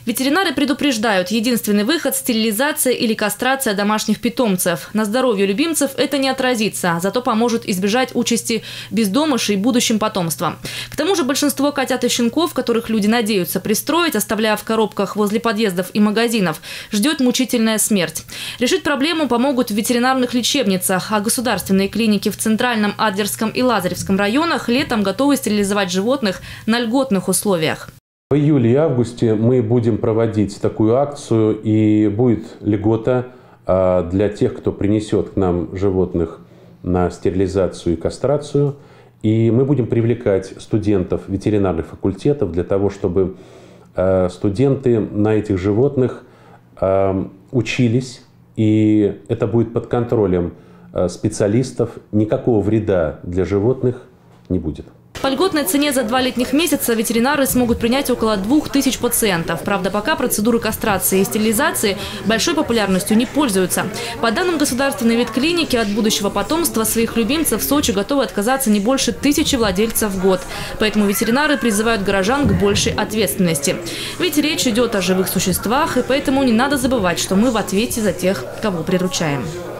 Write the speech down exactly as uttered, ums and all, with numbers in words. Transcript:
Ветеринары предупреждают, единственный выход – стерилизация или кастрация домашних питомцев. На здоровье любимцев это не отразится, зато поможет избежать участи бездомышей будущим потомством. К тому же большинство котят и щенков, которых люди надеются пристроить, оставляя в коробках возле подъездов и магазинов, ждет мучительная смерть. Решить проблему помогут в ветеринарных лечебницах, а государственные клиники в Центральном, Адлерском и Лазаревском районах летом готовы стерилизовать животных на льготных условиях. В июле и августе мы будем проводить такую акцию, и будет льгота для тех, кто принесет к нам животных на стерилизацию и кастрацию. И мы будем привлекать студентов ветеринарных факультетов для того, чтобы студенты на этих животных учились, и это будет под контролем специалистов. Никакого вреда для животных не будет. По льготной цене за два летних месяца ветеринары смогут принять около двух тысяч пациентов. Правда, пока процедуры кастрации и стерилизации большой популярностью не пользуются. По данным государственной ветклиники, от будущего потомства своих любимцев в Сочи готовы отказаться не больше тысячи владельцев в год. Поэтому ветеринары призывают горожан к большей ответственности. Ведь речь идет о живых существах, и поэтому не надо забывать, что мы в ответе за тех, кого приручаем.